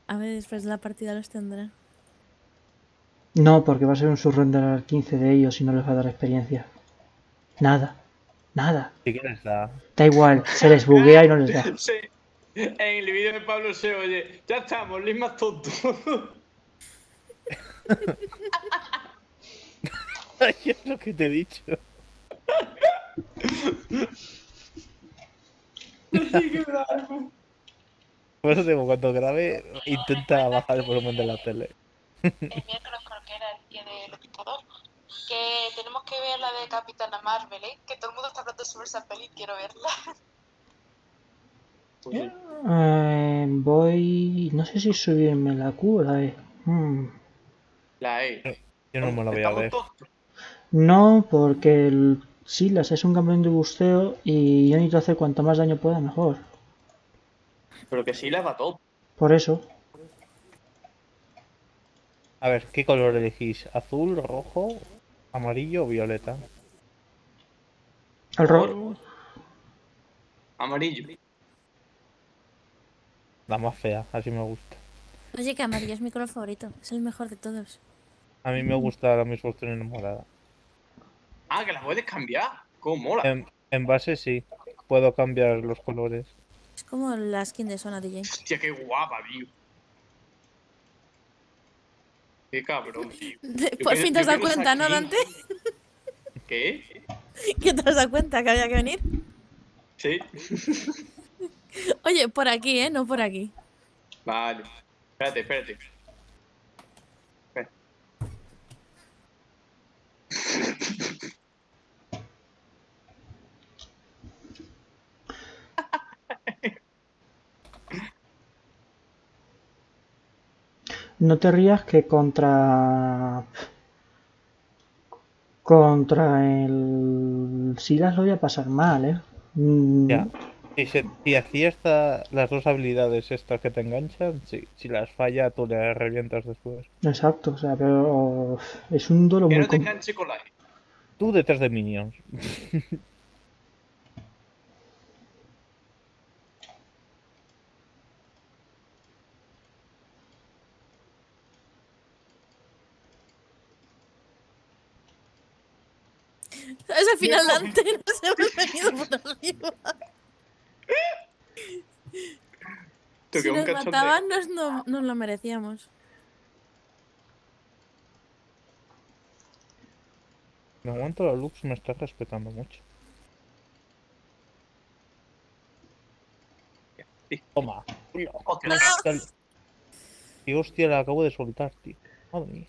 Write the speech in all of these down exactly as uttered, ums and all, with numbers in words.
A ver, después de la partida los tendrá. No, porque va a ser un surrender al quince de ellos y no les va a dar experiencia. Nada. Nada. Sí que les da. Da igual, se les buguea y no les da. Sí. En el vídeo de Pablo se oye, ya estamos, Liz más tonto. Ay, es lo que te he dicho. Sí, qué bravo. Por eso digo, cuando grabe, intenta bajar el volumen de la tele. El miércoles creo que era el día del dictador. Que tenemos que ver la de Capitana Marvel, ¿eh? Que todo el mundo está hablando sobre esa peli, quiero verla. Eh, voy... No sé si subirme la Q o la E. Hmm. La E. Yo no me la voy a ver. No, porque el Silas es un campeón de busteo y yo necesito hacer cuanto más daño pueda mejor. Pero que sí la va todo. Por eso. A ver, ¿qué color elegís? ¿Azul, rojo, amarillo o violeta? El ro... Amarillo. La más fea, así me gusta. Oye, que amarillo es mi color favorito. Es el mejor de todos. A mí me gusta la misma opción enamorada. Ah, que la puedes cambiar. ¿Cómo mola? En, en base sí, puedo cambiar los colores. Es como la skin de Sona D J. Hostia, qué guapa, tío. Qué cabrón, tío. Por fin te has dado cuenta, ¿no, Dante? ¿Qué? ¿Qué te has dado cuenta que había que venir? Sí. Oye, por aquí, ¿eh? No por aquí. Vale. Espérate, espérate. Espera. No te rías que contra... Contra el Silas lo voy a pasar mal, ¿eh? Mm, Ya. Y si, si acierta las dos habilidades estas que te enganchan, sí. Si las falla, tú le revientas después. Exacto, o sea, pero es un duelo Que muy... no te com- enganche con la E. Tú detrás de minions. ¿Sabes? Al final Dante nos hemos venido por arriba. Te Si quedó un nos cachondeo. mataban, nos, no, nos lo merecíamos. De momento la Lux me está respetando mucho. Toma. Otra. Y hostia, la acabo de soltar, tío. Madre mía.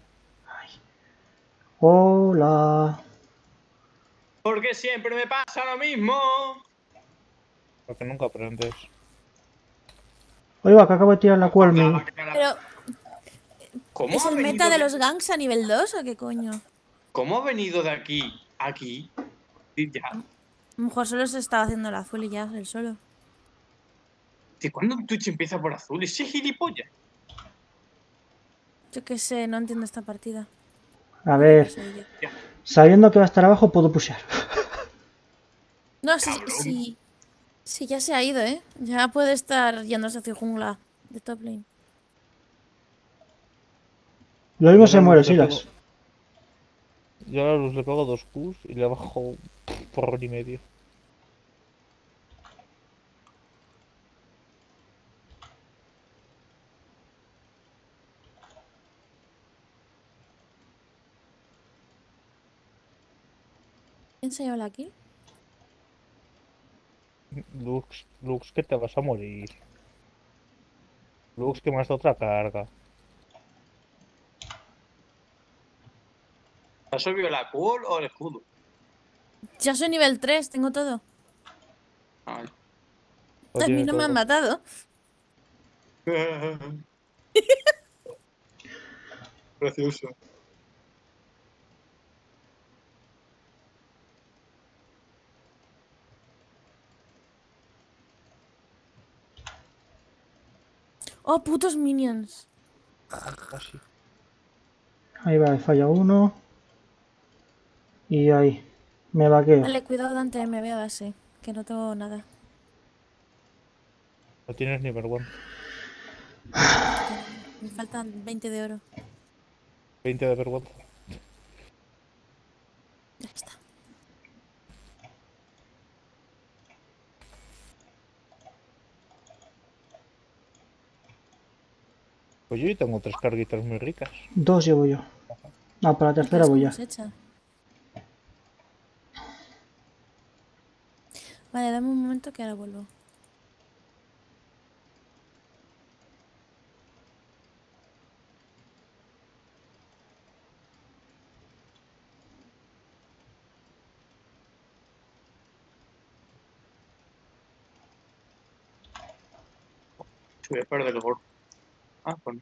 Hola. Porque siempre me pasa lo mismo. Porque nunca aprendes. Oiga, que acabo de tirar la Q al main. Pero, ¿Cómo ¿es ha el venido meta de los ganks a nivel dos o qué coño? ¿Cómo ha venido de aquí a aquí? Y ya. A lo mejor solo se estaba haciendo el azul y ya, el solo. ¿De cuándo un Twitch empieza por azul? ¿Ese gilipollas? Yo qué sé, no entiendo esta partida. A ver, sabiendo que va a estar abajo, puedo pushear. No, sí, Cabrón. sí. Sí, ya se ha ido, ¿eh? Ya puede estar yéndose hacia jungla de top lane. Lo mismo Yo se la muere, Luz le Silas. pego- Yo a la Luz le pego dos Qs y le bajo por y medio. ¿Quién se lleva la kill? Lux, Lux, que te vas a morir. Lux, que me has dado otra carga. ¿Has subido la Q o el escudo? Ya soy nivel tres, tengo todo. Ay. Lo A mí tiene no me han todo. matado. Gracioso. Oh, putos minions. Así. Ahí va, falla uno. Y ahí. Me vaqueo. Vale, cuidado Dante, me veo así. Que no tengo nada. No tienes ni vergüenza. Que no. Me faltan veinte de oro. veinte de vergüenza. Ya está. Pues yo tengo tres carguitas muy ricas. Dos llevo yo. Ah, para la tercera voy ya. Cosecha. Vale, dame un momento que ahora vuelvo. Voy a perder el gorro. Ah, pues.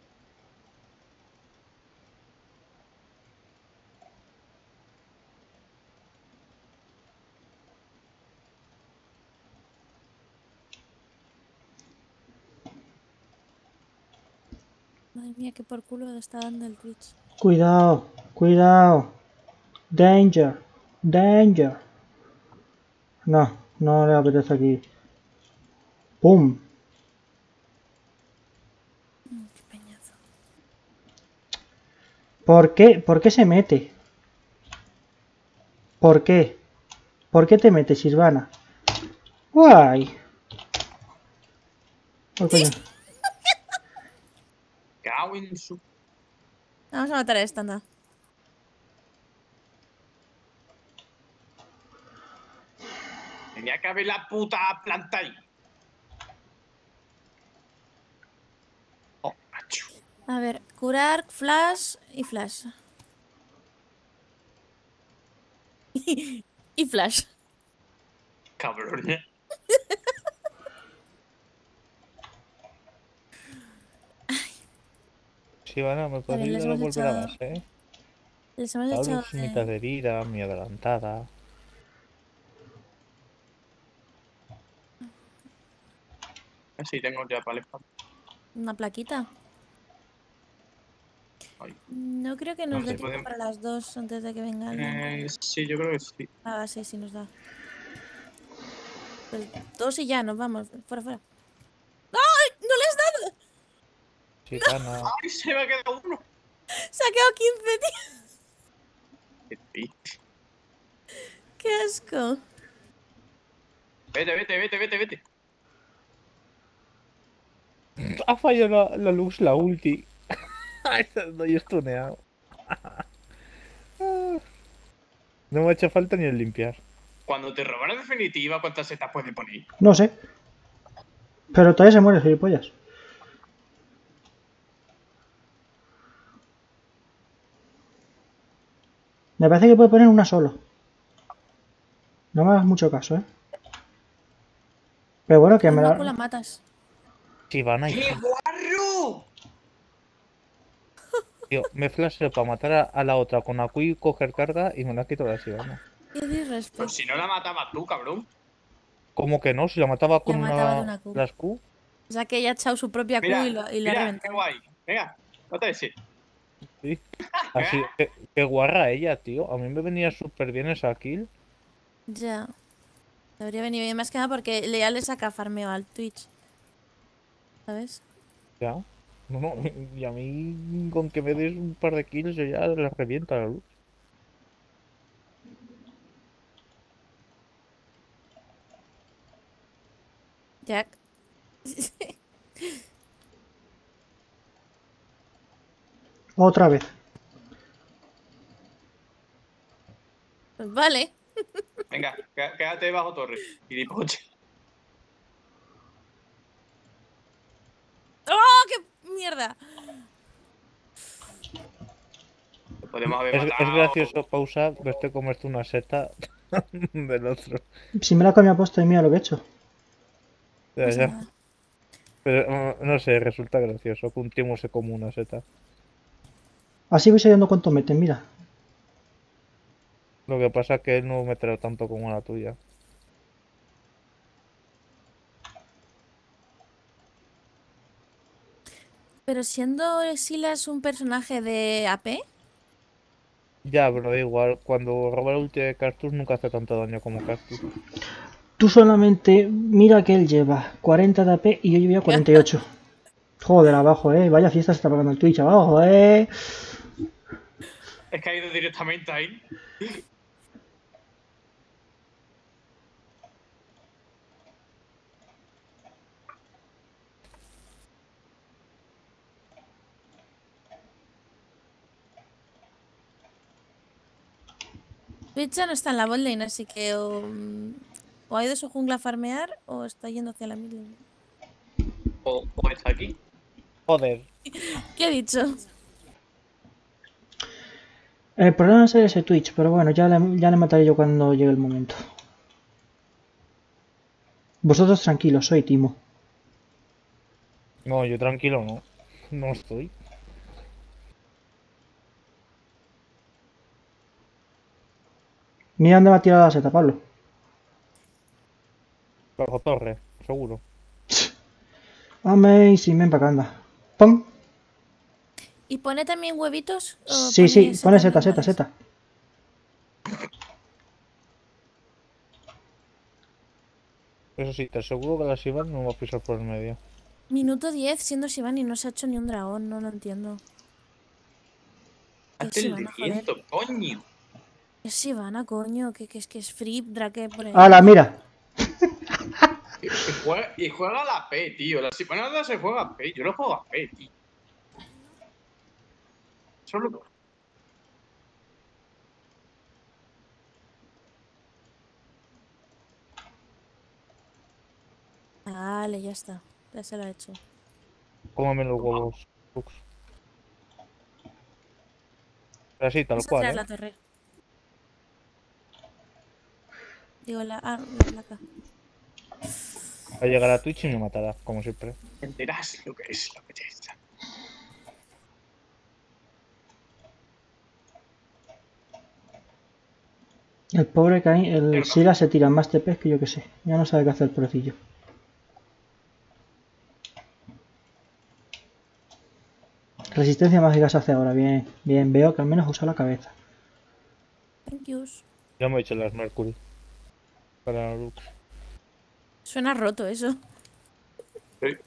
Madre mía, qué por culo está dando el Twitch. Cuidado, cuidado. Danger, danger. No, no le apetece aquí. ¡Pum! Mm, qué peñazo. ¿Por qué? ¿Por qué se mete? ¿Por qué? ¿Por qué te metes, Silvana? ¡Guay! Oh, coño. Cago en su. Vamos a matar a esta, anda. Tenía que haber la puta planta ahí. Oh, macho. A ver, curar, flash y flash. y flash. Cabrón, ¿eh? Sí, bueno, me puedes Vale, les ayudar a hemos volver a echado- base, ¿eh? Les hemos Hablo echado infinitas de... de vida, mi adelantada. Sí, tengo ya para el espacio. una plaquita. Ay. No creo que nos No dé sé, tiempo podemos- para las dos antes de que venga alguien. Eh, sí, yo creo que sí. Ah, sí, sí nos da. Pues dos y ya, nos vamos. Fuera, fuera. ¡Ay! ¡No le has dado! Sí, gana. ¡Ay, se me ha quedado uno! Se ha quedado quince, tío. Qué triste. ¡Qué asco! Vete, vete, vete, vete, vete. Ha fallado la, la luz, la ulti. Estoy estuneado. No me ha hecho falta ni el limpiar. Cuando te roban la definitiva, ¿cuántas setas puedes poner? No sé. Pero todavía se muere, gilipollas. Me parece que puede poner una solo. No me hagas mucho caso, ¿eh? Pero bueno, que me Macu la la... matas. Sí, van ahí. ¡Qué guarro! Tío, me flasheo para matar a, a la otra con la Q y coger carga y me la quito la Sivana. Qué Pues disrespeto. si no la matabas tú, cabrón. ¿Cómo que no? Si la mataba con mataba de una- una Q. las Q. O sea que ella ha echado su propia Q Mira, y, lo- y la ha mira, reventado. qué guay. Venga, no te desees. Sí. Así, qué, qué guarra ella, tío. A mí me venía súper bien esa kill. Ya. Debería venir bien más que nada porque le- ya le saca farmeo al Twitch. ¿Sabes? Ya. No, no, y a mí con que me des un par de kills yo ya les reviento a la luz. Jack. Otra vez. Pues vale. Venga, qué- quédate bajo torre. Y di poche. ¡Oh, qué mierda! Podemos haber Es, es matado. gracioso, pausa, verte comerte una seta del otro. Si me la comía puesto de mí a lo que he hecho. Ya, Pasa ya. nada. Pero no, no sé, resulta gracioso que un timo se come una seta. Así voy sabiendo cuánto meten, mira. Lo que pasa es que él no meterá tanto como la tuya. Pero siendo Silas un personaje de A P, Ya, pero da igual, cuando roba el ulti de Cartus nunca hace tanto daño como Cartus. Tú solamente mira que él lleva cuarenta de A P y yo llevaba cuarenta y ocho. Joder, abajo, eh. Vaya fiesta se está pagando el Twitch abajo, eh. Es que ha ido directamente ahí. Twitch ya no está en la botlane, así que o, mm, o ha ido a su jungla a farmear o está yendo hacia la midlane. O, o está aquí. Joder. ¿Qué he dicho? El problema es ese Twitch, pero bueno, ya le, ya le mataré yo cuando llegue el momento. Vosotros tranquilos, soy Timo. No, yo tranquilo no. No estoy. Mira dónde va a tirar la seta, Pablo. Bajo torre, seguro. Amazing, ven para acá, anda. ¡Pum! ¿Y pone también huevitos? o Sí, sí, pone setas seta, seta, normales? seta. Eso sí, te aseguro que la Sivan no va a pisar por el medio. Minuto diez siendo Shivani y no se ha hecho ni un dragón, no lo entiendo. ¿Qué Hazte el Sivana, joder? viento, coño. ¿Qué Sivana, coño? ¿Qué, qué es que es free? Drake por ahí. ¡Hala, mira! Y, y juega, y juega la P, tío. La Sipanada se juega a P. Yo no juego a P, tío. Solo. Vale, ya está. Ya se lo ha hecho. Cómame los huevos, Lux. Pero así, tal Vamos a cual, tirar ¿eh? la torre. Digo, la... Ah, la placa. Va a llegar a Twitch y me matará, como siempre. Enterás lo que es la belleza. El pobre Caín, el Perdón. Sila se tira más T Ps que yo que sé. Ya no sabe qué hacer el pobrecillo. Resistencia mágica se hace ahora, bien, bien. Veo que al menos usa la cabeza. Thank yous. Ya me he hecho las Mercury. Para Lux. Suena roto eso. Sí.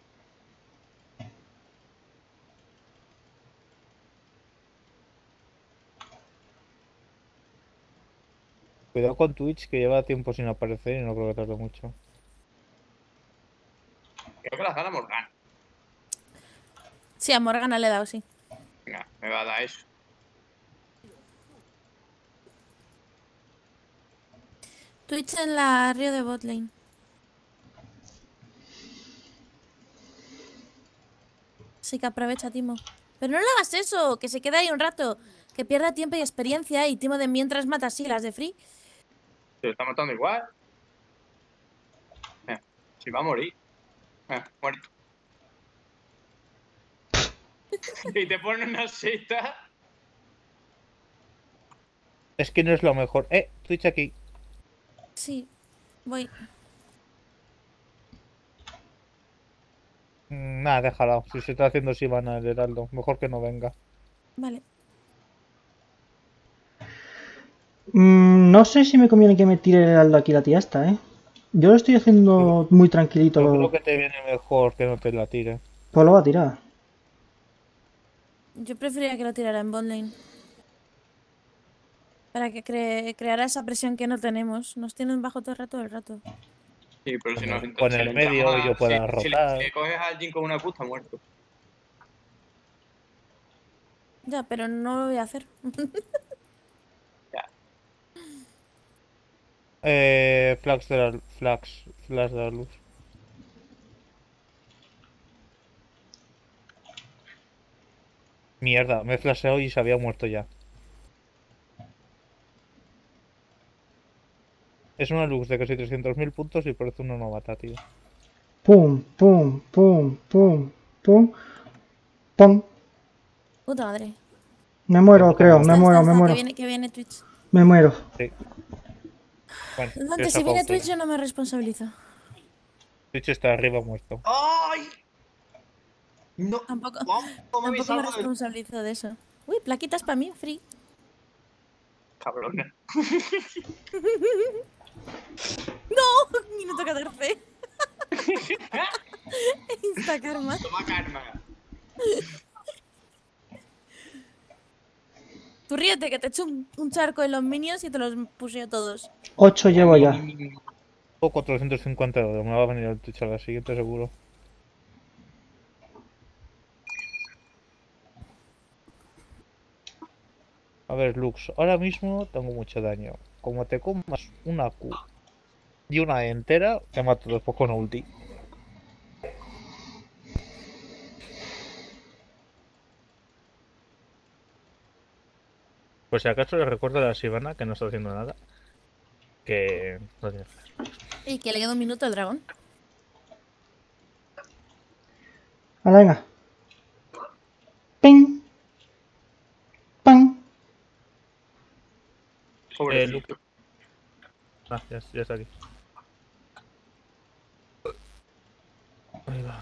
Cuidado con Twitch, que lleva tiempo sin aparecer y no creo que tarde mucho. Creo que la gana Morgana. Sí, a Morgana le he dado, sí. Venga, me va a dar eso. Twitch en la río de botlane. Así que aprovecha, Timo. Pero no le hagas eso, que se quede ahí un rato. Que pierda tiempo y experiencia y Timo de mientras mata así las de free. Se lo está matando igual. Eh, si va a morir. Eh, muerto. Y te ponen una seta. Es que no es lo mejor. Eh, Twitch aquí. Sí, voy. Mm, Nada, déjala. Si se está haciendo Sivana el Heraldo, mejor que no venga. Vale. Mm, no sé si me conviene que me tire el heraldo aquí la tía esta, ¿eh? Yo lo estoy haciendo muy tranquilito. Yo creo que te viene mejor que no te la tire. Pues lo va a tirar. Yo preferiría que lo tirara en botlane. Para que cre creara esa presión que no tenemos. Nos tienen bajo todo el rato, todo el rato. Sí, pero si nos Con entonces, el si medio entramos a- yo pueda si, si le- rotar. si le coges a alguien con una Q, está muerto. Ya, pero no lo voy a hacer. Ya. Eh, flags de la flags, flags de la luz. Mierda, me he flasheado y se había muerto ya. Es una luz de casi trescientos mil puntos y parece una novata, tío. Pum, pum, pum, pum, pum, pum. Puta madre. Me muero, creo, me Está, muero, está, me está, muero. Que viene, que viene Twitch. Me muero. Sí. Bueno, yo Aunque he si sacado viene fuera. Twitch yo no me responsabilizo. Twitch está arriba muerto. ¡Ay! No. Tampoco, ¿Cómo me tampoco me salgo del- responsabilizo de eso. Uy, plaquitas para mí, free. Cabrona. ¡No! Minuto catorce. Insta karma. Toma karma. Tú ríete que te echo un, un charco en los minions y te los puseo todos. ocho llevo ya. O cuatrocientos cincuenta euros. Me va a venir el Twitch a la siguiente seguro. A ver, Lux. Ahora mismo tengo mucho daño. Como te comas una Q y una E entera, te mato después con ulti. Pues si acaso le recuerdo a la Sivana que no está haciendo nada. Que no tiene flash. Y que le queda un minuto al dragón. Hala, venga. Ping. Pam. Eh, Pobrecito. Lux. Ah, ya, ya está aquí. Ahí va.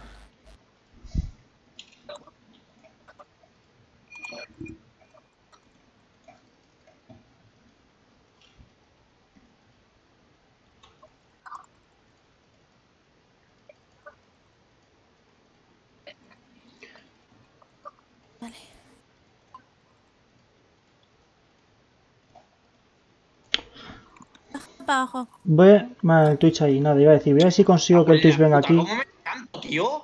Vale. Para abajo. Voy a... Vale, el Twitch ahí. Nada, iba a decir. Voy a ver si consigo que el Twitch venga Puta, aquí. ¿Cómo me canto, tío?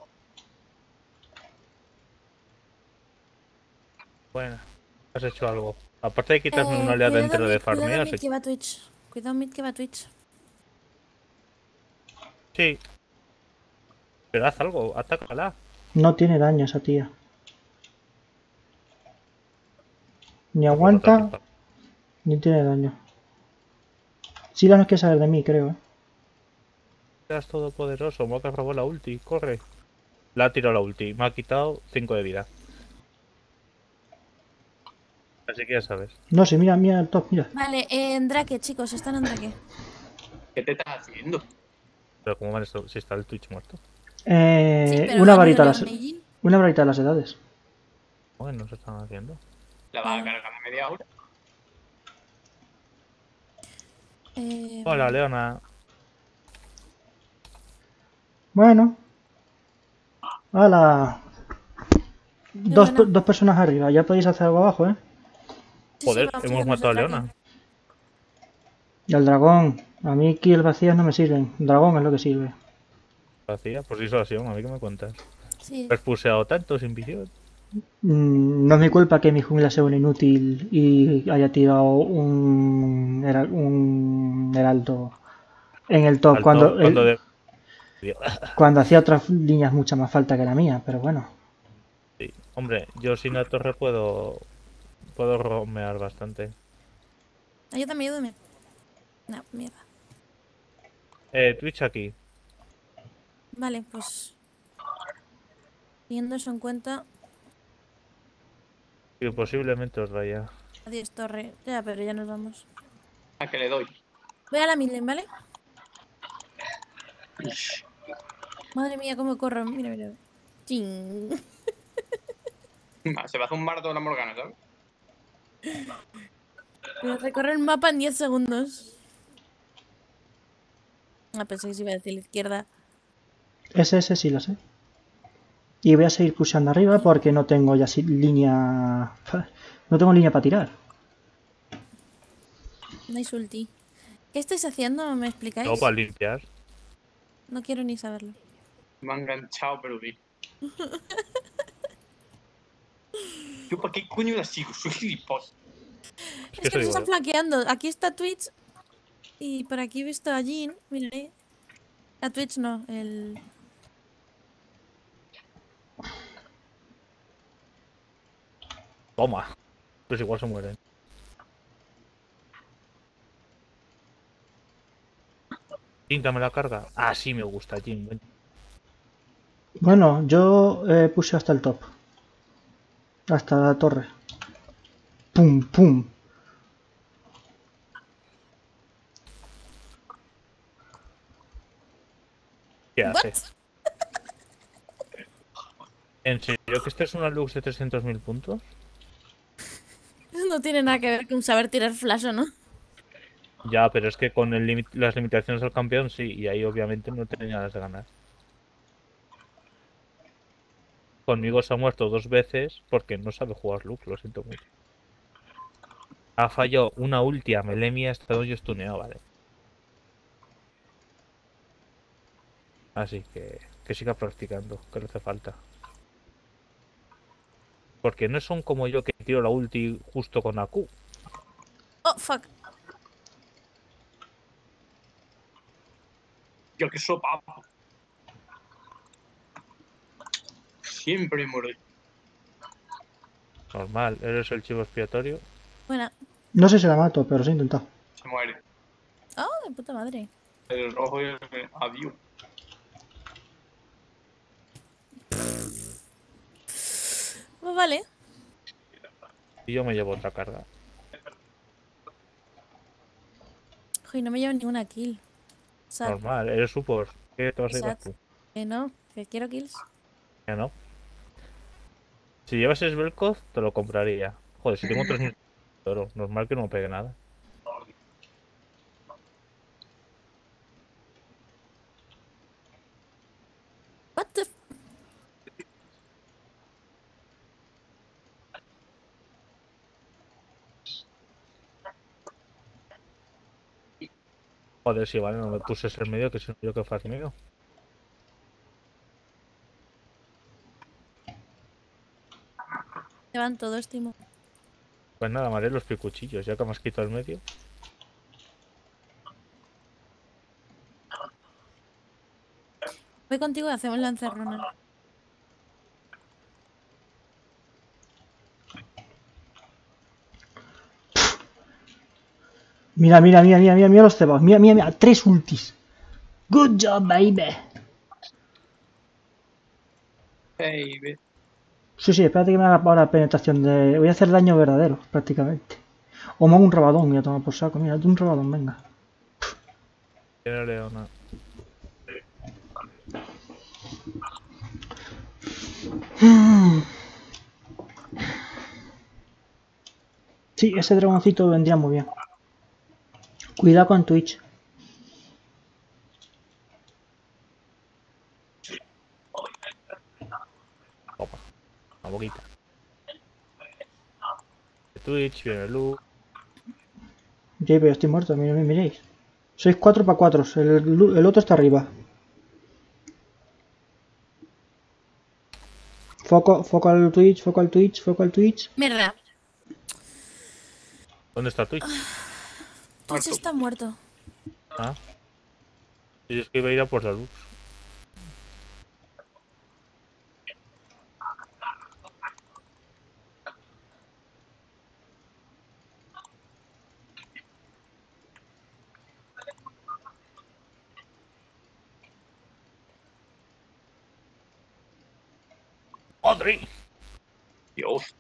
Bueno, has hecho algo. Aparte de quitarme Eh, una oleada cuidado entera de mid, cuidado farmeo, has mid hecho... que va a Twitch. Cuidado mid que va a Twitch. Sí. Pero haz algo, atácala. No tiene daño esa tía. Ni No, aguanta, pues ataca. ni tiene daño. Sila no quiere saber de mí, creo, ¿eh? Eres todopoderoso, me ha robado la ulti, corre. La ha tirado la ulti, me ha quitado cinco de vida. Así que ya sabes. No sé, mira, mira el top, mira. Vale, en Drake, chicos, están en Drake. ¿Qué te estás haciendo? Pero como van esto, si está el Twitch muerto. Eh, Sí, pero una ha varita a habido las, Leon Meijin. una varita a las edades. Bueno, se están haciendo. La va a cargar a media hora. Eh, Hola, Leona. Bueno. ¡Hala! Dos, buena. dos personas arriba, ya podéis hacer algo abajo, ¿eh? sí, sí, Joder, vamos hemos irnos matado a Drake. Leona. Y al dragón. A mí kills vacías no me sirven. El dragón es lo que sirve. Hacía, pues hizo así, a mí que me cuentas. Sí. Has puseado tanto sin visión. Mm, no es mi culpa que mi jungla sea un inútil y haya tirado un, hera- un heraldo en el top Al cuando, top, el- cuando de... cuando hacía otras líneas mucha más falta que la mía, pero bueno. Sí. Hombre, yo sin la torre puedo... Puedo romear bastante. Ayúdame, ayúdame. No, mierda. Eh, Twitch aquí. Vale, pues. Teniendo eso en cuenta. Y posiblemente os vaya. Adiós, torre. Ya, pero ya nos vamos. ¿A qué le doy? Voy a la midlane, ¿vale? Madre mía, cómo corro. Mira, mira. Chin. Se va a hacer un bardo de la Morgana, ¿sabes? Voy a recorrer el mapa en diez segundos. Ah, pensé que se iba a decir la izquierda. Ese, ese sí lo sé. Y voy a seguir pusheando arriba porque no tengo ya si- línea... No tengo línea para tirar. Nice ulti. ¿Qué estáis haciendo? ¿No me explicáis? No, para limpiar. No quiero ni saberlo. Me ha enganchado, pero bien. Yo, ¿para qué coño la sigo? Soy gilipollas. Es Es que que eso nos digo están yo. flanqueando. Aquí está Twitch. Y por aquí he visto a Jin. Miraré. A Twitch no, el. Toma. Pues igual se mueren. Jin, dame la carga. Ah, sí, me gusta, Jin. Ven. Bueno, yo eh, puse hasta el top. Hasta la torre. Pum, pum. ¿Qué hace? ¿What? ¿En serio que esta es una Lux de trescientos mil puntos? Eso no tiene nada que ver con saber tirar flash o no. Ya, pero es que con el limi- las limitaciones del campeón sí, y ahí obviamente no tenía ganas de ganar. conmigo se ha muerto dos veces porque no sabe jugar Lux, lo siento mucho. Ha fallado una ulti a Melemia, ha estado yo stuneado, vale. Así que que siga practicando, que le hace falta. Porque no son como yo que tiro la ulti justo con A Q. Oh, fuck. Yo que sopa. Siempre muero. Normal, eres el chivo expiatorio. Buena. No sé si la mato, pero se ha intentado. Se muere. Oh, de puta madre. El rojo y el adiós. Pues vale. Y yo me llevo otra carga. Joder, no me llevo ninguna kill. O sea, Normal, eres support. ¿Qué te vas a llevar Exacto. tú? que no, que quiero kills. Ya no. Si llevas Svelkov, te lo compraría. Joder, si tengo tres mil de oro, normal que no me pegue nada. What the f- Joder, si vale, no me puse en medio, que soy yo que faz mío. Se van todos, Timo. Pues nada, me haré los picuchillos, ya que me has quitado el medio. Voy contigo y hacemos la encerrona. Mira, mira, mira, mira, mira, mira los cebados. Mira, mira, mira. Tres ultis. Good job, baby. Baby. Sí, sí, espérate que me haga ahora penetración de... Voy a hacer daño verdadero, prácticamente. O me hago un rabadón, mira, toma por saco. Mira, un rabadón, venga. Tiene Leona. Sí, ese dragoncito vendría muy bien. Cuidado con Twitch. Opa, una boquita. De Twitch, viene Lu. Ya, pero estoy muerto, mira, mira, miréis. Sois cuatro para cuatro, el, el otro está arriba. Foco, foco al Twitch, foco al Twitch, foco al Twitch. Mierda. ¿Dónde está Twitch? Twitch Muerto. está muerto. Ah. Y es que iba a ir a por la luz. ¡Madre! Dios.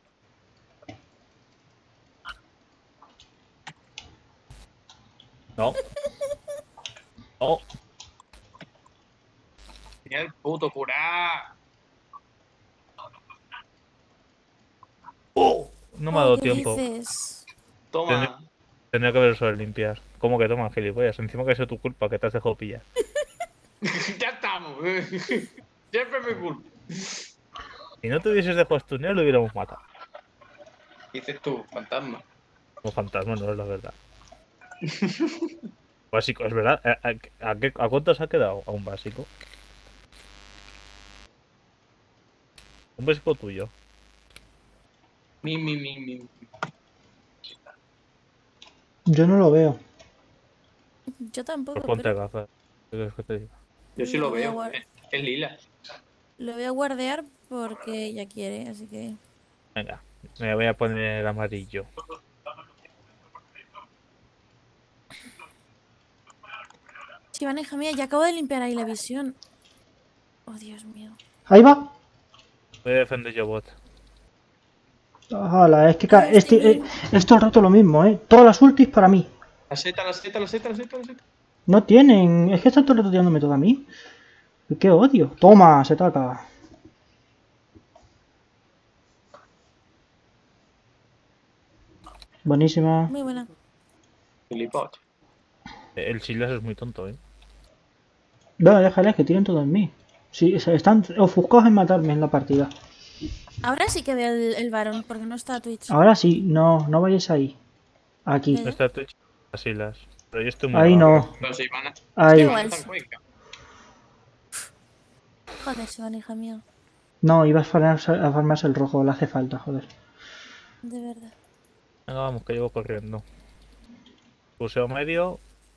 No. No. Mira el puto curar. ¡Oh! No me ha dado ¿Qué tiempo. dices? Toma. Tendría que haber usado el limpiar. ¿Cómo que toma, gilipollas? Encima que ha sido tu culpa, que te has dejado pillar. Ya estamos. Siempre es mi culpa. Si no te hubieses dejado stunear, lo hubiéramos matado. ¿Qué dices tú, fantasma? Como fantasma, no es la verdad. Básico, es verdad. ¿A, a, a qué, ¿A cuántos ha quedado? A un básico. Un básico tuyo. Mi, mi, mi, mi. Yo no lo veo. Yo tampoco, Pues ponte pero gafas. ¿Qué quieres que te diga? Yo sí lo Voy a veo. guard- Es, es lila. lo voy a guardear porque ella quiere, así que... Venga, me voy a poner el amarillo. Sí, Vaneja, mía, ya acabo de limpiar ahí la visión. Oh, Dios mío. Ahí va. Voy a defender yo bot. Ojalá, es que ca- este, eh, es todo el rato lo mismo, ¿eh? Todas las ultis para mí. La seta, la seta, la seta, la seta, la seta. No tienen. Es que están todo el rato tirándome todo a mí. ¡Qué odio! Toma, se taca. Buenísima. Muy buena. Gilipot. El Silas es muy tonto, ¿eh? No, déjales que tiren todo en mí. Sí, se están ofuscados en matarme en la partida. Ahora sí que veo el, el varón, porque no está Twitch. Ahora sí, no, no vayáis ahí. Aquí. No está Twitch las islas. Pero yo estoy muy Ahí abajo. no. Pero si van a... Ahí. Igual. Iván está en Cuenca. Joder, Sivan, hija mía. No, ibas a farmarse, a farmarse el rojo, le hace falta, joder. De verdad. Venga, vamos, que llevo corriendo. Puseo medio.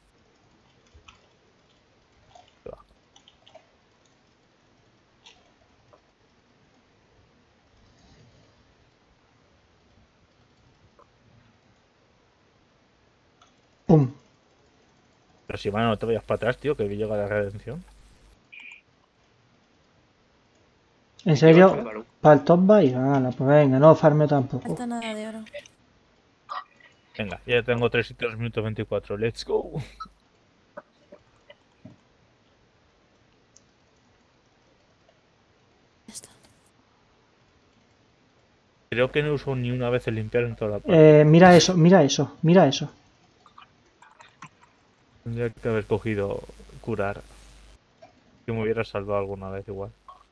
Pum. Pero si van, no te vayas para atrás, tío, que llega la redención. ¿En serio? ¿Para el top vais? Ah, pues venga, no farmeo tampoco. Falta nada de oro. Venga, ya tengo tres y tres minutos veinticuatro. Let's go. Ya está. Creo que no uso ni una vez el limpiar en toda la parte. Eh, mira eso, mira eso, mira eso. Tendría que haber cogido curar. Que me hubiera salvado alguna vez igual.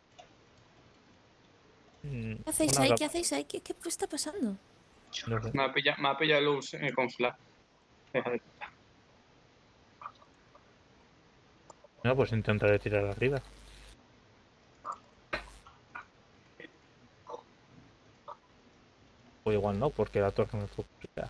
Mm, ¿Qué hacéis una ahí? gap- ¿Qué hacéis ahí? ¿Qué, qué está pasando? no sé. Me ha pillado, me ha pillado Luz eh, con flash. Deja de... No, pues intentaré tirar arriba. O igual no, porque la torre me fue complicada.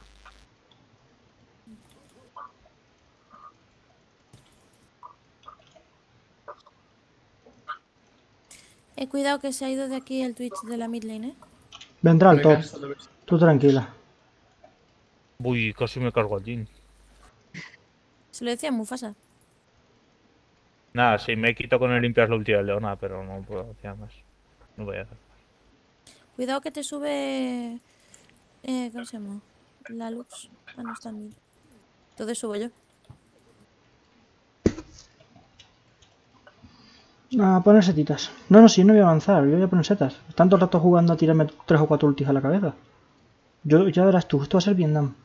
Eh, cuidado que se ha ido de aquí el Twitch de la mid lane, ¿eh? Vendrá al top. Venga, solo ves. Tú tranquila. Uy, casi me cargo al Jin. Se lo decía a Mufasa. Nada, sí, me quito con el limpiar la ulti de Leona, pero no puedo hacer más. No voy a hacer. Cuidado que te sube... Eh, ¿cómo se llama? La luz. Ah, no está en mid. Entonces subo yo. A poner setitas. No, no, sí, no voy a avanzar, yo voy a poner setas. Tanto rato jugando a tirarme tres o cuatro ultis a la cabeza. Yo, ya verás tú, esto va a ser Vietnam.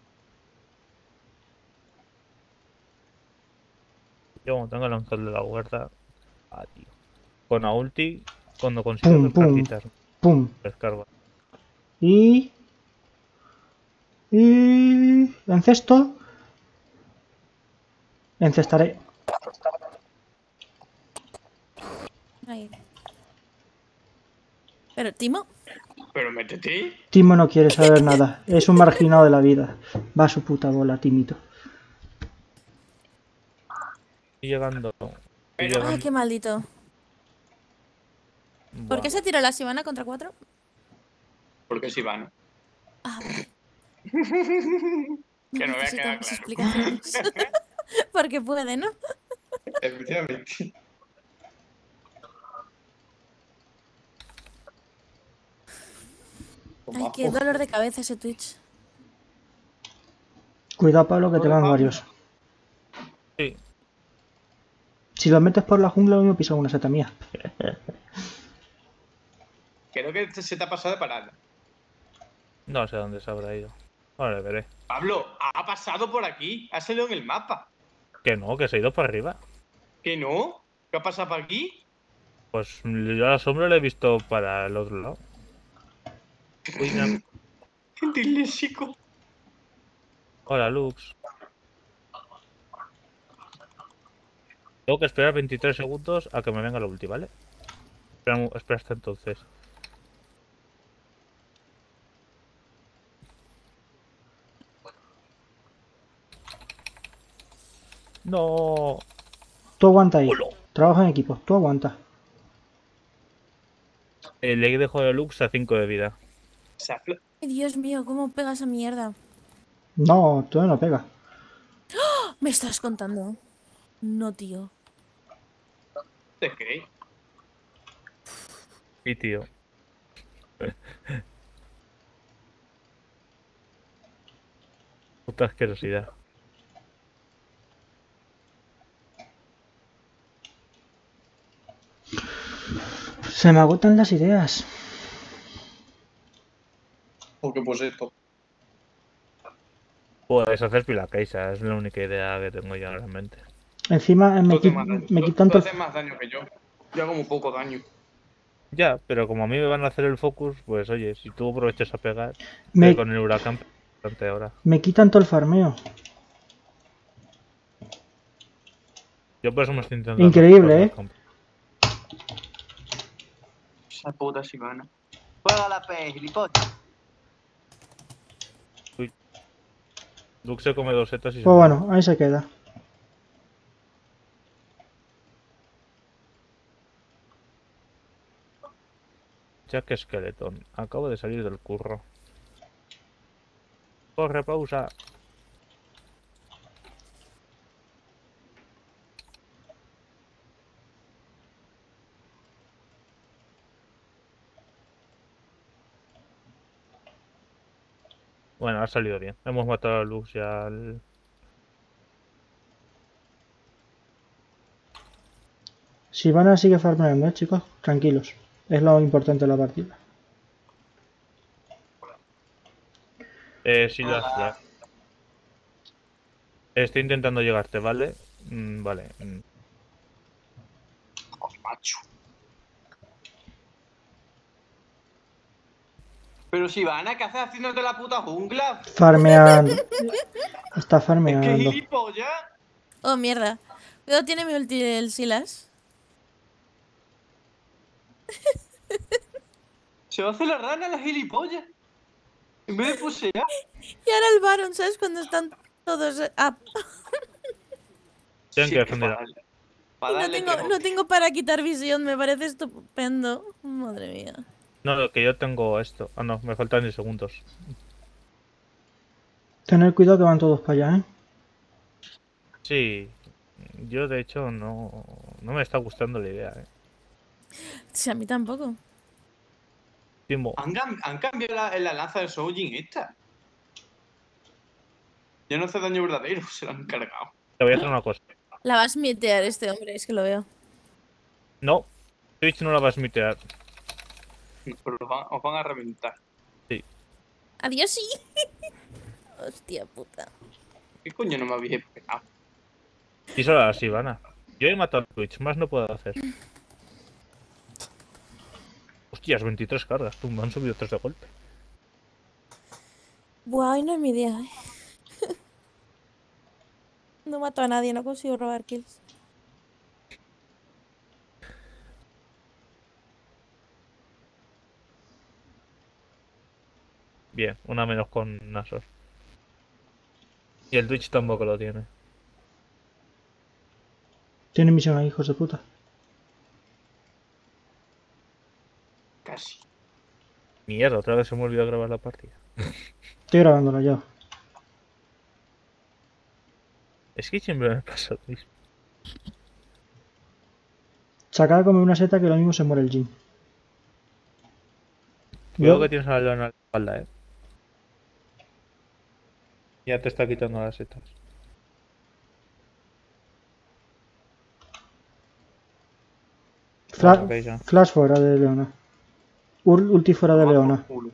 Yo como tengo el ángel de la huerta. Ah, tío. Con la ulti, cuando consigo Pum, pum. quitar, Pum. descargo. Y... Y... Encesto. Encestaré. Ahí. Pero, Timo, Pero métete. Timo no quiere saber nada. Es un marginado de la vida. Va a su puta bola, Timito. Estoy llegando. Estoy Pero- ah, llegando. qué maldito. ¿Por Buah. qué se tiró la Sivana contra cuatro? Porque es Iván. Ah, vale. Que no voy a necesito quedar más claro. explicaciones. Porque puede, ¿no? Efectivamente. Ay, qué dolor de cabeza ese Twitch. Cuidado, Pablo, que te van Pablo. varios. Sí. Si los metes por la jungla, lo mismo pisa una seta mía. Creo que se te ha pasado de parada. No sé dónde se habrá ido. Ahora le veré. Pablo, ha pasado por aquí. Ha salido en el mapa. Que no, que se ha ido para arriba. ¿Que no? ¿Qué ha pasado por aquí? Pues yo a la sombra le he visto para el otro lado. Uy, no. Disléxico. Hola, Lux. Tengo que esperar veintitrés segundos a que me venga la ulti, ¿vale? Espera, espera hasta entonces. No. Tú aguanta ahí. Hola. Trabaja en equipo. Tú aguanta. Eh, le dejo de Lux a cinco de vida. Se ha fla- Ay, Dios mío, ¿cómo pega esa mierda? No, tú no pega. ¿Me estás contando? No, tío. ¿Te crees? Y tío. Puta asquerosidad. Se me agotan las ideas. Porque pues esto. Puedes hacer pilaqueisa, es la única idea que tengo yo en la mente. Encima eh, me, Tú haces qui- más daño. me Tú- quitan tú todo. haces más daño que yo. Yo hago muy poco daño. Ya, pero como a mí me van a hacer el focus, pues oye, si tú aprovechas a pegar, Me, que con el huracán bastante ahora. me quitan todo el farmeo. Yo por eso me estoy intentando Increíble, farmear ¿eh? campo. Esa puta Sivana. Juega la P, gilipollas. Duke se come dos setas y se Pues muere. bueno, ahí se queda. Jack Skeleton, acabo de salir del curro. Corre, pausa. Bueno, ha salido bien. Hemos matado a Lux y al... Sivana sigue farmeando, ¿eh, chicos? Tranquilos. Es lo importante de la partida. Eh, sí, las, las- Estoy intentando llegarte, ¿vale? Mm, vale. mm. Joder, macho. Pero Sivana, ¿qué haces haciéndote la puta jungla? Farmeando. Está Es que farmeando. gilipollas. Oh, mierda. Cuidado, tiene mi ulti el Silas. Se va a hacer la rana la gilipollas. En vez de pusear. Y ahora el Baron, ¿sabes? Cuando están todos eh, up. Tienen Sí, que es que defender. para darle, Y para no darle tengo, tres no hostias. tengo para quitar visión, me parece estupendo. Madre mía. No, lo que yo tengo esto. Ah, no, me faltan diez segundos. Tener cuidado que van todos para allá, ¿eh? Sí. Yo, de hecho, no... No me está gustando la idea, eh. Sí, a mí tampoco. Timo, Han, cam- han cambiado la, la lanza del Soujin esta. Ya no hace daño verdadero, se la han cargado. te voy a hacer una cosa. La va a smitear este hombre, es que lo veo. No, Twitch no la va a smitear. Pero os van, os van a reventar. Adiós, sí. Hostia puta. ¿Qué coño no me habéis pegado? Y solo así, Ivana. Yo he matado a Twitch, más no puedo hacer. Hostias, veintitrés cargas, tú, me han subido tres de golpe. Buah, hoy no es mi día, eh. No mato a nadie, no consigo robar kills. Bien, una menos con Nasos. Y el Twitch tampoco lo tiene. Tienen misión ahí, hijos de puta. Casi. Mierda, otra vez se me olvidó grabar la partida. Estoy grabándola yo. Es que siempre me pasa lo mismo. Se acaba de comer una seta que lo mismo se muere el Jin. Cuidado Yo, que tienes a la leona en la espalda, eh. Ya te está quitando las setas. Fla- Ok, ya. flash fuera de Leona. Ur- ulti fuera de Toma por Leona. culo.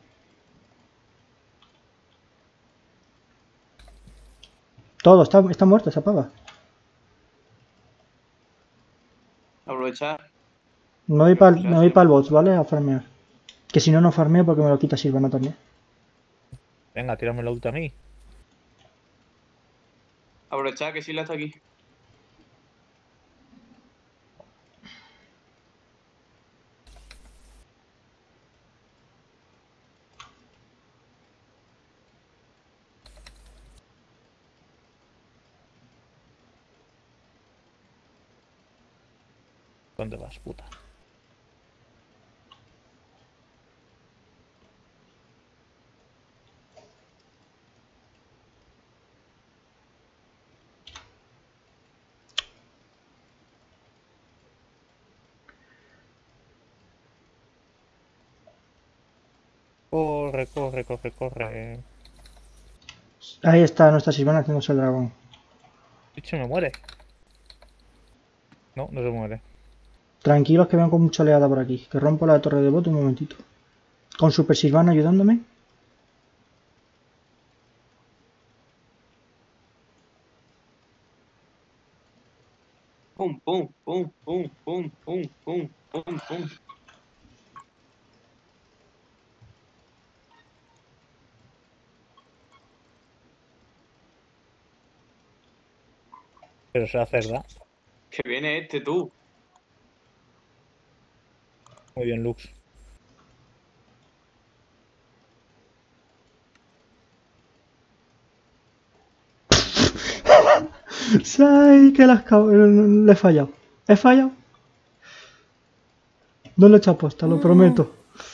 Todo, está, está muerta esa pava. Aprovechar. Me voy para Gracias, me voy sí. pa'l bot, ¿vale? A farmear. Que si no, no farmeo porque me lo quita Silvana también. Venga, tírame la ult a mí. Aprovechar que Sila está aquí. ¿Dónde vas, puta? Corre, corre, corre, corre. Ahí está nuestra Silvana haciéndose el dragón. Bicho, me muere. No, no se muere. Tranquilos que vengo con mucha oleada por aquí. Que rompo la torre de bot un momentito. Con Super Silvana ayudándome. Pum, pum, pum, pum, pum, pum, pum, pum, pum. Pero será cerda. Que viene este, tú. Muy bien, Lux. ¡Ay, que las cab- le he fallado! ¿He fallado? No lo he hecho aposta, lo Mm. prometo.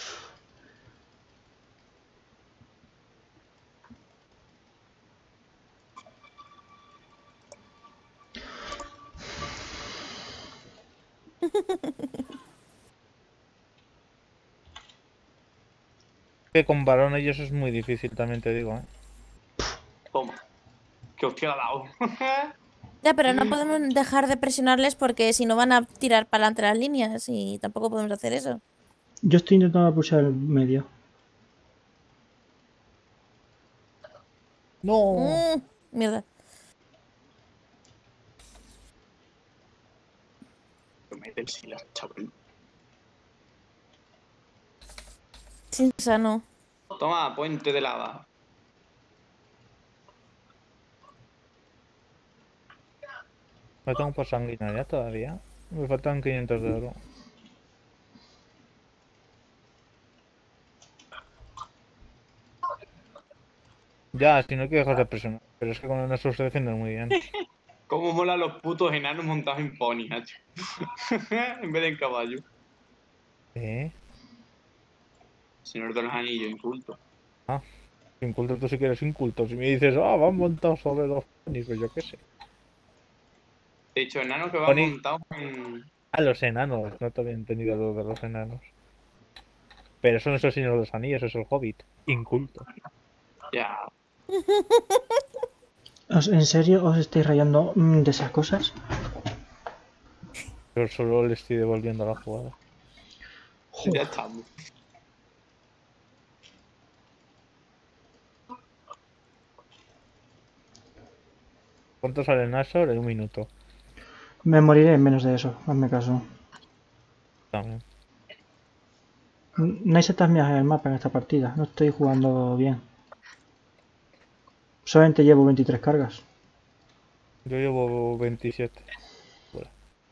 Que con varón ellos es muy difícil, también te digo, ¿eh? Toma. Que hostia la ha dado. Ya, pero no podemos dejar de presionarles porque si no van a tirar para adelante las líneas y tampoco podemos hacer eso. Yo estoy intentando pulsar el medio. ¡No! Mm, mierda. Mete el silas, chaval. Sin sano. Toma, puente de lava. Me tengo por sanguinaria todavía. Me faltan quinientos de oro. Ya, si no quiero dejar de presionar. Pero es que con el Nasus se defienden muy bien. Cómo mola los putos enanos montados en pony, macho. En vez de en caballo. ¿Eh? Señor de los Anillos, inculto. Ah, inculto tú si quieres inculto. Si me dices, ah, van montados sobre los ponis, pues yo qué sé. De hecho, enanos que van Pony. montados en... A los enanos, no te había entendido lo de los enanos. Pero eso no es el Señor de los Anillos, es el Hobbit. Inculto. Ya. ¿Os- ¿En serio os estáis rayando mm, de esas cosas? Pero solo le estoy devolviendo la jugada. Ya Joder. estamos. ¿Cuánto sale el Nashor? En un minuto. Me moriré en menos de eso, hazme caso. También. N- No hay setas mías en el mapa en esta partida, no estoy jugando bien. Solamente llevo veintitrés cargas. Yo llevo veintisiete. Bueno,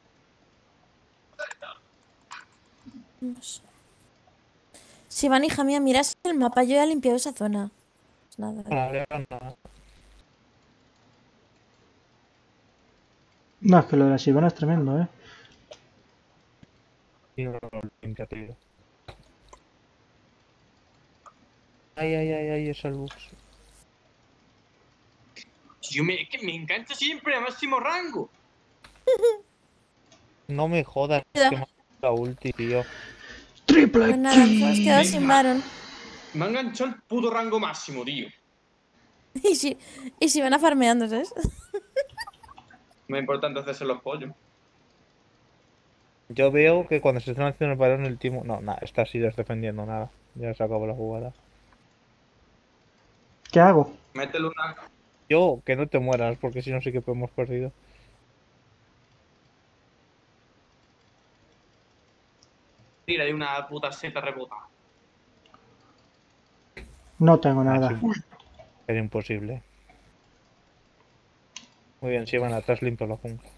Vamos. Si van, hija mía, miras el mapa, yo ya he limpiado esa zona. Pues nada. vale, nada. No, es que lo de la Sivana es tremendo, ¿eh? Y no lo limpia, tío. Ay, ay, ay, ay, esa luz. Yo me, es que me encanta siempre a máximo rango. No me jodas, Cuidado. que me ha dado la ulti, tío. ¡Triple Pues nada, nos hemos quedado sin Venga. varón. Me ha enganchado el puto rango máximo, tío. Y si, y si van a farmeando, ¿sabes? Muy importante hacerse los pollos. Yo veo que cuando se están haciendo el varón el timo... No, nada, está así defendiendo nada. Ya se acabó la jugada. ¿Qué hago? Métele una... Yo, que no te mueras, porque si no sí que hemos perdido. Tira de una puta seta rebota. No tengo Ah, nada. sí. Era imposible. Muy bien, si van atrás limpio la jungla.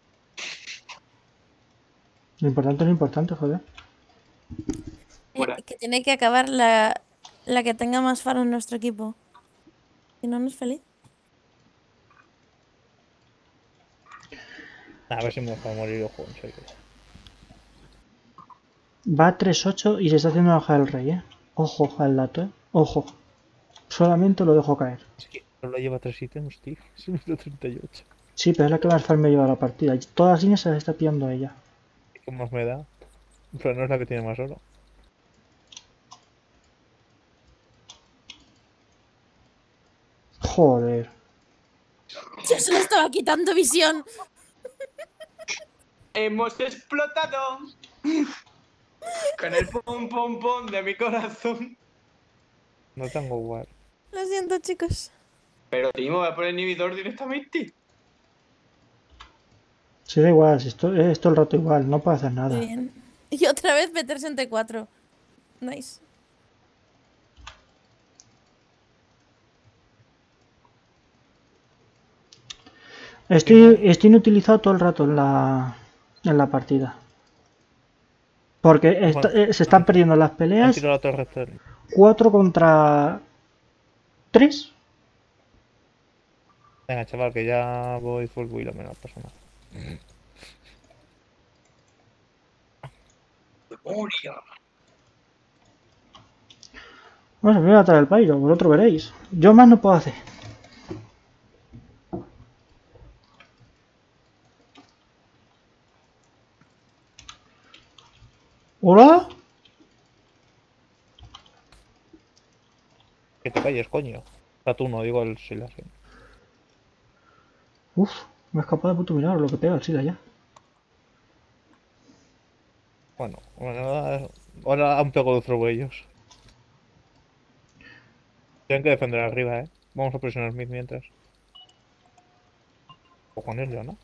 Lo importante es lo importante, joder. Fuera. Eh, que tiene que acabar la, la que tenga más faro en nuestro equipo. Si no, no es feliz. A ver si me deja morir el juego, en serio. Va a tres ocho y se está haciendo una hoja del rey, ¿eh? Ojo al dato, ¿eh? Ojo. Solamente lo dejo caer. Es que solo lleva tres ítems, tío. Es un minuto treinta y ocho. Sí, pero es la que más farm me lleva la partida. Y todas las líneas se las está pillando a ella. ¿Qué más me da? Pero no es la que tiene más oro. Joder. Yo se le estaba quitando visión. ¡Hemos explotado! Con el pum pum pum de mi corazón. No tengo war. Lo siento, chicos. Pero Timo va por el inhibidor directamente. Si da igual, si esto es todo el rato igual, no puedo hacer Muy nada. bien. Y otra vez meterse en T cuatro. Nice. Estoy, estoy inutilizado todo el rato en la, en la partida. Porque esta- Bueno, eh, se están perdiendo las Han peleas tirado la torre Sterling. cuatro contra tres. Venga, chaval, que ya voy full build, no pasa nada. Memoria. Vamos a ver a traer el Pyro, vosotros veréis. Yo más no puedo hacer. ¿Hola? Que te calles, coño. O sea, tú no, digo el Silas. ¿Sí? Uf, me he escapado de puto milagro lo que pega el Sila ya. Bueno, bueno, ahora- ahora un poco de throw ellos. Tienen que defender arriba, eh. Vamos a presionar mid mientras. O con él, ¿no?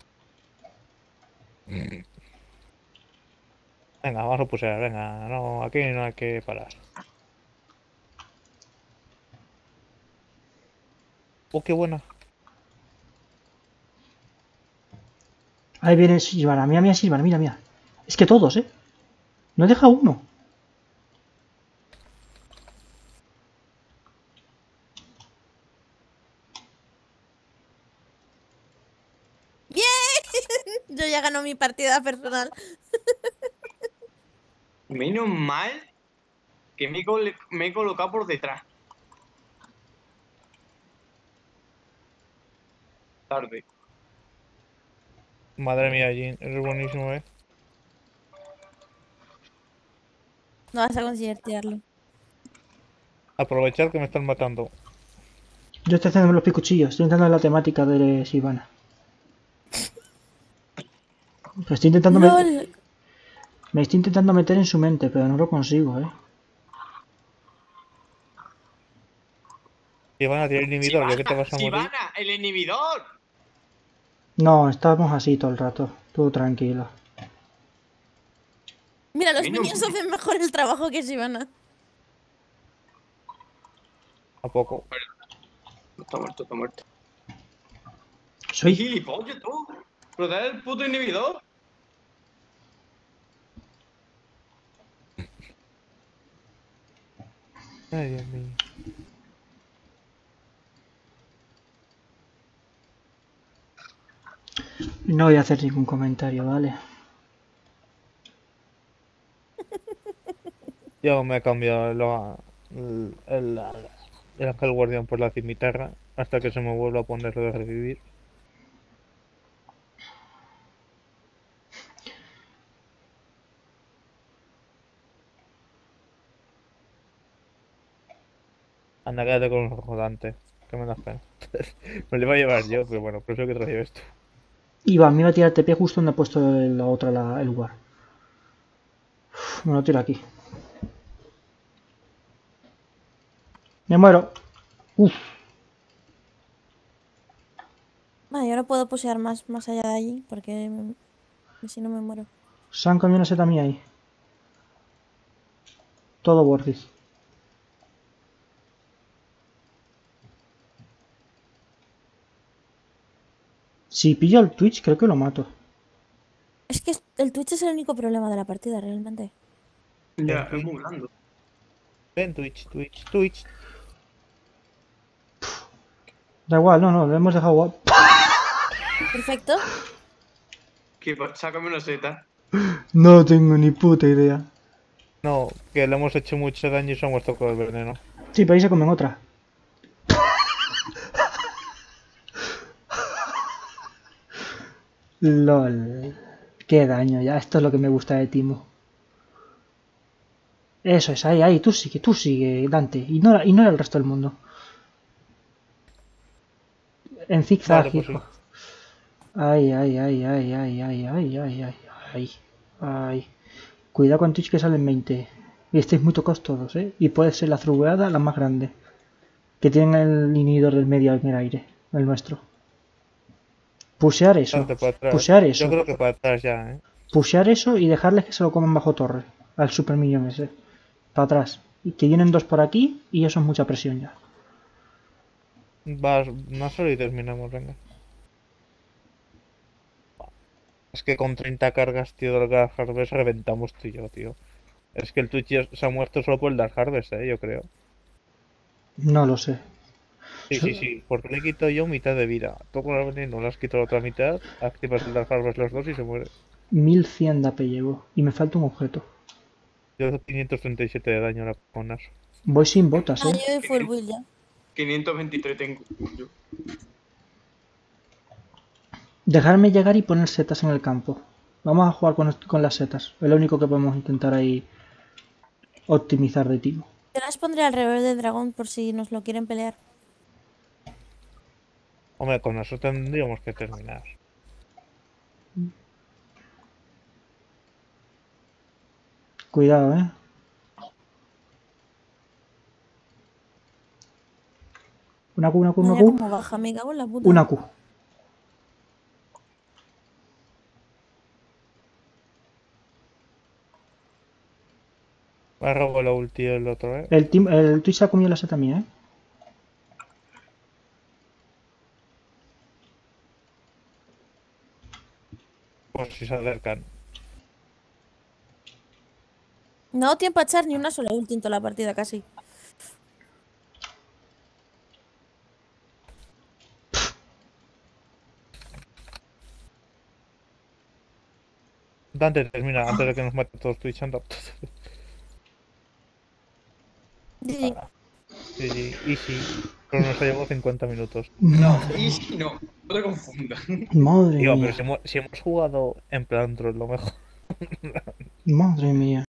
Venga, vamos a pusear, venga. No, aquí no hay que parar. Oh, qué buena. Ahí viene Silvana, mira, mira Silvana, mira, mira. Es que todos, ¿eh? No deja uno. Yo ya ganó mi partida personal. Menos mal que me, he col- me he colocado por detrás. Tarde. Madre mía, Jin, eso es buenísimo, eh. No vas a conseguir tirarlo. Aprovechar que me están matando. Yo estoy haciendo los picuchillos, estoy intentando la temática de Silvana. Pero estoy intentando me... ¡Lol! me estoy intentando meter en su mente, pero no lo consigo, ¿eh? Y van a tirar el inhibidor, ya que te vas a morir. Sivana, el inhibidor. No, estamos así todo el rato. Tú tranquilo. Mira, los Menos minions mal. hacen mejor el trabajo que Sivana. ¿A poco? Está muerto, está muerto. ¿Y Soy... gilipollas tú? ¿Proteger el puto inhibidor? Ay, Dios mío. No voy a hacer ningún comentario, ¿vale? Yo me he cambiado lo- el, el, el ángel guardián por la cimitarra hasta que se me vuelva a poner lo de revivir. Anda, quédate con los rodantes, que me das pena. Me lo iba a llevar yo, pero bueno, prefiero que te lo lleves tú. Iván, me iba a tirar T P justo donde ha puesto la otra la, el lugar. Uf, me lo tiro aquí. Me muero. Uf, Vale, yo no puedo posear más, más allá de allí porque me- si no me muero. se han comido una seta mía ahí. Todo worth it. Si pillo el Twitch, creo que lo mato. Es que el Twitch es el único problema de la partida, realmente. Ya, es muy blando. Ven, Twitch, Twitch, Twitch. Da igual, no, no, lo hemos dejado guapo. Perfecto. Que pa- sácame una seta. No tengo ni puta idea. No, que le hemos hecho mucho daño y se ha muerto con el veneno. Sí, pero ahí se comen otra. LOL. Qué daño ya. Esto es lo que me gusta de Timo. Eso es, ahí, ahí. Tú sigue, tú sigue, Dante. Ignora, ignora el resto del mundo. En zigzag, Vale, pues hijo. Ay, ay, ay, ay, ay, ay, ay, ay, ay, ay, ay. Cuidado con Twitch que salen veinte. Y estáis muy tocados todos, ¿eh? Y puede ser la trugueada la más grande. Que tiene el inhibidor del medio en el aire. El nuestro. Pushear eso. Date para atrás. Pushear eso. Yo creo que para atrás ya, eh. Pushear eso y dejarles que se lo coman bajo torre. Al super minion ese. Para atrás. Y que vienen dos por aquí y eso es mucha presión ya. Vas más solo y terminamos, venga. Es que con treinta cargas, tío, del Dark Harvest reventamos tú y yo, tío. Es que el Twitch ya se ha muerto solo por el Dark Harvest, eh, yo creo. No lo sé. Sí, sí, sí, porque le quito yo mitad de vida. Tú con el veneno le has quitado la otra mitad, activas el Dark Harvest los dos y se muere. mil cien de A P llevo. Y me falta un objeto. Yo hago quinientos treinta y siete de daño ahora con eso. Voy sin botas, Ah, eh. yo de full build ya. quinientos veintitrés tengo yo. Dejarme llegar y poner setas en el campo. Vamos a jugar con, con las setas. Es lo único que podemos intentar ahí optimizar de timo. Yo las pondré alrededor del dragón por si nos lo quieren pelear. Hombre, con eso tendríamos que terminar. Cuidado, eh. Una Q, una Q, una Mira Q. cómo baja, me cago en la puta. Una Q. Me ha robado la ulti el otro, eh. El, team, el Twitch se ha comido la seta mía, eh. Por si se acercan. No da tiempo a echar ni una sola ulti en toda la partida casi. Dante, termina, antes de que nos mate todos Twitch, anda. G G. Sí, sí, easy. Pero nos ha llevado cincuenta minutos. No, easy no. No te confundas. Madre Tío, mía. pero si hemos, si hemos jugado en plan troll, lo mejor. Madre mía.